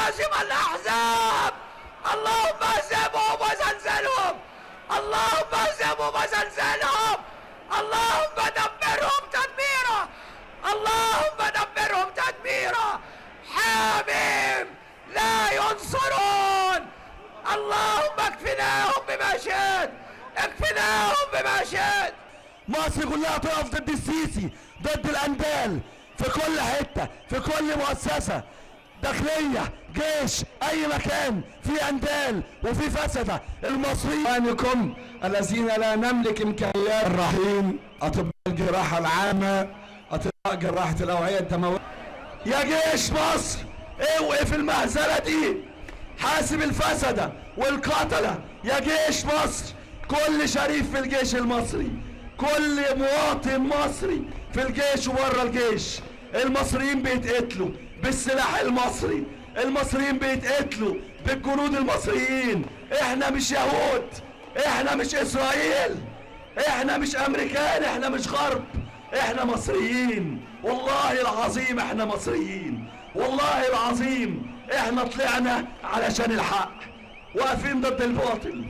هازم الأحزاب، اللهم اهزمهم وزلزلهم، اللهم اهزمهم وزلزلهم، اللهم دمرهم تدميرا، اللهم دمرهم تدميرا. حاميم لا ينصرون، اللهم اكفناهم بما شئت، اكفناهم بما شئت. مصر كلها تقف ضد السيسي، ضد الاندال في كل حته، في كل مؤسسه داخليه، جيش، اي مكان في اندال وفي فسده. المصريين الذين لا نملك امكانيات الرحيم، اطباء الجراحه العامه، اطباء جراحه الاوعيه الدمويه، يا جيش مصر اوقف المهزله دي، حاسب الفسده والقتله يا جيش مصر. كل شريف في الجيش المصري، كل مواطن مصري في الجيش وبره الجيش، المصريين بيتقتلوا بالسلاح المصري، المصريين بيتقتلوا بالجنود المصريين. احنا مش يهود، احنا مش اسرائيل، احنا مش امريكان، احنا مش غرب، احنا مصريين. والله العظيم احنا مصريين، والله العظيم احنا طلعنا علشان الحق، واقفين ضد الباطل.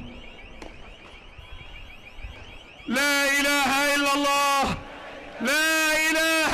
لا إله إلا الله، لا إله